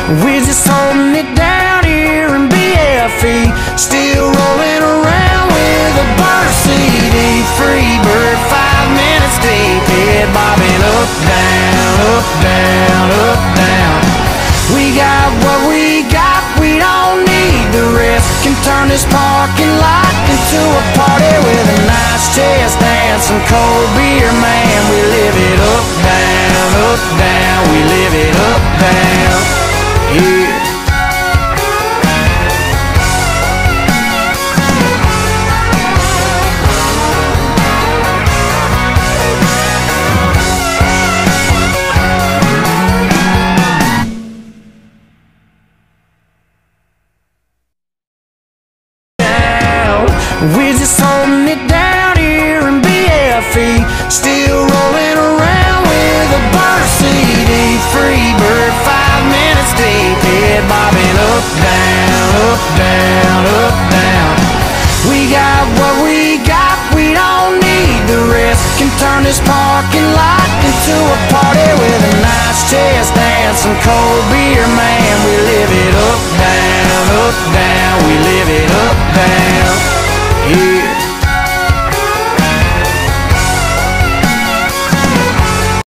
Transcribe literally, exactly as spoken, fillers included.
We're just holding it down here in B F E, still rolling around with a burner C D. Free bird, five minutes deep, head bobbing up, down, up, down, up, down. We got what we got, we don't need the rest. Can turn this parking lot into a party with a nice chest and some cold beer, man. We live it up, down, up, down. We live it up, down, here. We're just holding it down here in B F E, still rolling around with a burner C D. Free bird, five minutes deep, head bobbing up, down, up, down, up, down. We got what we got, we don't need the rest. Can turn this parking lot into a party with a nice chest and some cold beer, man. We live it up, down, up, down. We live it up.